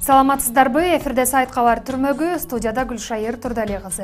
Саламатсыздарбы, эфирде сайт кабар түрмөгү, студияда Гүлшайыр Турдали кызы.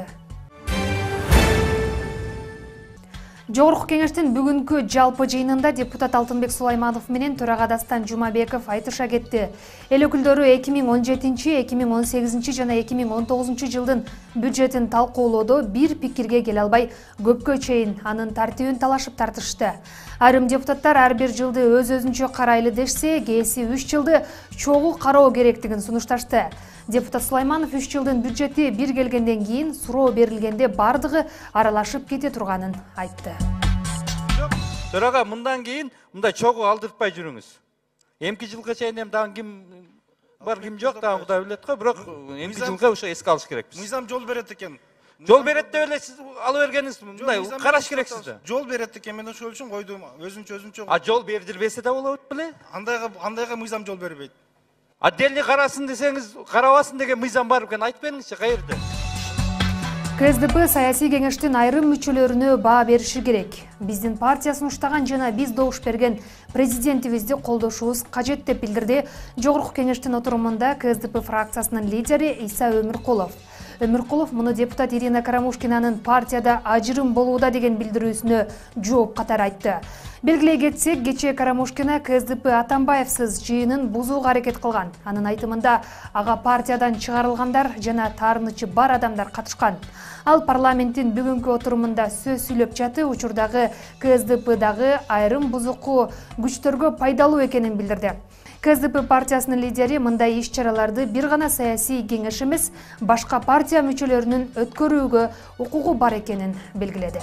Жогорку кеңештин бүгүнкү жалпы жыйынында депутат Алтынбек Сулайманов менен төрага Дастан Жумабеков айтыша кетти. Эл өкүлдөрү 2017, 2018 жана 2019 жылдын бюджетин талкуулоодо бир пикирге келе албай, көпкө чейин анын тартибин талашып тартышты. Айрым депутаттар ар бир жылды өз-өзүнчө карайлы дешсе, кээси 3 жылды чогуу кароо керектигин сунушташты. Депутат Сулайманов 3 жылдын бюджети бир келгенден кийин суроо берилгенде бардыгы аралашып кете турганын айтты. Төрага мындан кийин мындай чогуу алдыртпай жүрүңүз. Эмки жылга чейин эми дагы ким бар ким жок дагы Кудай билет го, бирок эмки жылга ошо эске алыш керекпиз. Мыйзам жол берет экен. Жол берет деп эле сиз ала бергениңиз мындай караш керек сизде. Жол берет экен, мен ошол үчүн койдум, өзүнчө. А жол бердирбесе да болот беле? Андайга мыйзам жол бербейт. Отдельный карасын десеңиз, карабасын деген мыйзам бар экен, айтып бериңизчи, каерде? КСДП саясий кеңештин айрым мүчөлөрүнө баа бериши керек. Биздин партия сунуштаган жана биз добуш берген президентибизди колдошубуз кажет деп билдирди Жогорку кеңештин отурумунда КСДП фракциясынын лидери Иса Өмүркулов. Өмүркулов муну депутат Ирина Карамушкинанын партияда ажырым болууда деген билдирүүсүнө жооп катары айтты. Белгилей кетсек, кечээ Карамушкина КСДП Атамбаевсыз жыйынын бузууга аракет кылган. Анын айтымында ага партиядан чыгарылгандар жана таарынычы бар адамдар катышкан. Ал парламенттин бүгүнкү отурумунда сөз сүйлөп жатып, учурдагы КСДПдагы айрым бузуку күчтөргө пайдалуу экенин билдирди. КСДП партиясынын лидери мындай иш-чараларды бир гана саясий кеңеш эмес, башка партия мүчөлөрүнүн өткөрүүгө укугу бар экенин белгиледи.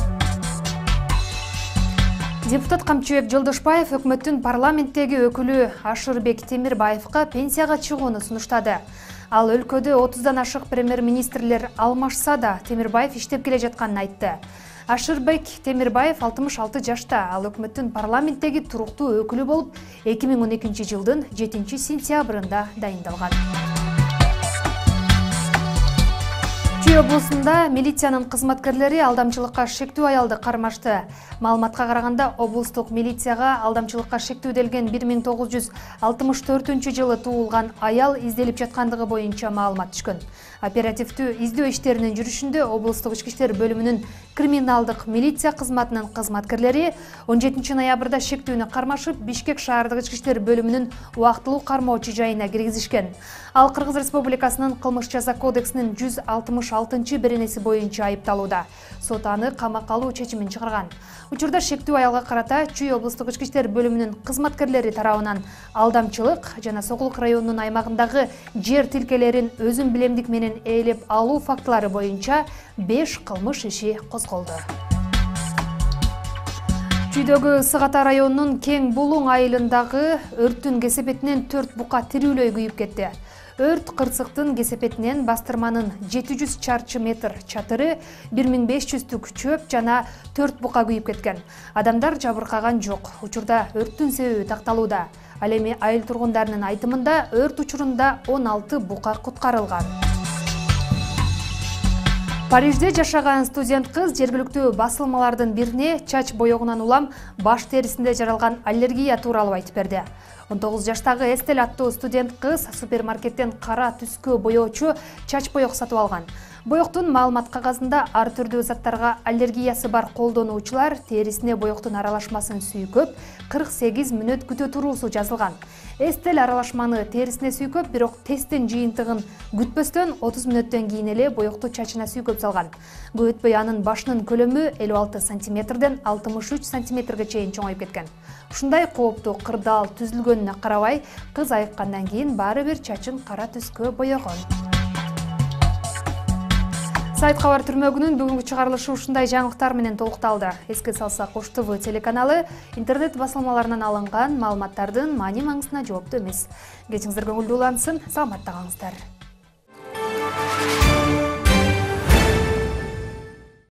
Депутат Камчыбек Жолдошбаев өкмөттүн парламенттеги өкүлү Ашырбек Темирбаевга пенсияга чыгууну сунуштады. Ал өлкөдө 30дан ашык премьер-министрлер алмашса да, Темирбаев иштеп келе жатканын айтты. Ашырбек Темирбаев 66 жашта, ал өкмөттүн парламенттеги туруктуу өкүлү болуп, 2012 жылдын 7 сентябрында дайындалган. Чүй облусунда милициянын кызматкерлери алдамчылыкка шектүү аялды кармашты. Маалыматка караганда, облустук милицияга алдамчылыкка шектүүделген 1964 жылы туулган аял изделип жаткандыгы боюнча маалымат түшкөн. Оперативдүү издөө иштеринин жүрүшүндө облустук ички иштер бөлүмүнүн криминалдык милиция кызматынын кызматкерлери 17 ноябрда шектүүнү кармашып, Бишкек шаардык ички иштер бөлүмүнүн убактылуу кармоочу жайына киргизишкен. Ал Кыргыз Республикасынын кылмыш жаза кодексинин 166-беренеси боюнча айыпталууда. Сот аны камакка алуу чечимин чыгарган. Учурда шектүү аялга карата Чүй облустук ички иштер бөлүмүнүн кызматкерлери тарабынан алдамчылык жана Сокулук районунун аймагындагы жер тилкелерин өзүн билемдик менен ээлеп алуу фактылары боюнча 5 кылмыш иши козголду. Чүйдөгү Сыгата районунун Кең Булуң айылындагы өрттүн кесепетинен 4 бука тирүүлөй күйүп кетти. Өрт кырсыктын кесепетинен бастырманын 700 чарчы метр чатыры, 1500 чөп жана 4 бука күйүп кеткен. Адамдар жабыркаган жок. Учурда өрттүн себеби такталууда. Ал эми айыл тургундарынын айтымында өрт учурунда 16 бука куткарылган. Парижде жашаган студент кыз жергиликтүү басылмалардын бирине чач боёгунан улам баш терисинде жаралган аллергия тууралуу айтып берди. 19 жаштагы Эстел аттуу студент кыз супермаркеттен кара түскө боёочу чач боёк сатып алган. Боёктун маалымат кагазында ар түрдүү заттарга аллергиясы бар колдонуучулар терисине боёктун аралашмасын сүйкөп 48 мүнөт күтө туруусу жазылган. Эстел аралашманы терисине сүйкөп, бирок тесттин жыйынтыгын күтпөстөн 30 мүнөттөн кийин эле боёкту чачына сүйкөп салган. Бул өтпөй анын башынын көлөмү 56 сантиметрден 63 сантиметрге чейин чоңоюп кеткен. Ушундай кооптуу кырдаал түзүлгөнүнө карабай, кыз айыккандан кийин баары бир чачын кара түскө боёгон. Сайт кабар түрмөгүнүн бүгүнкү чыгарылышы ушундай жаңылыктар менен толукталды. Эске салсак, Ош ТВ телеканалы интернет басылмаларынан алынган маалыматтардын маани маңызына жооптуу эмес. Кечиңиздер көңүлдүү улансын, саламатта калыңыздар.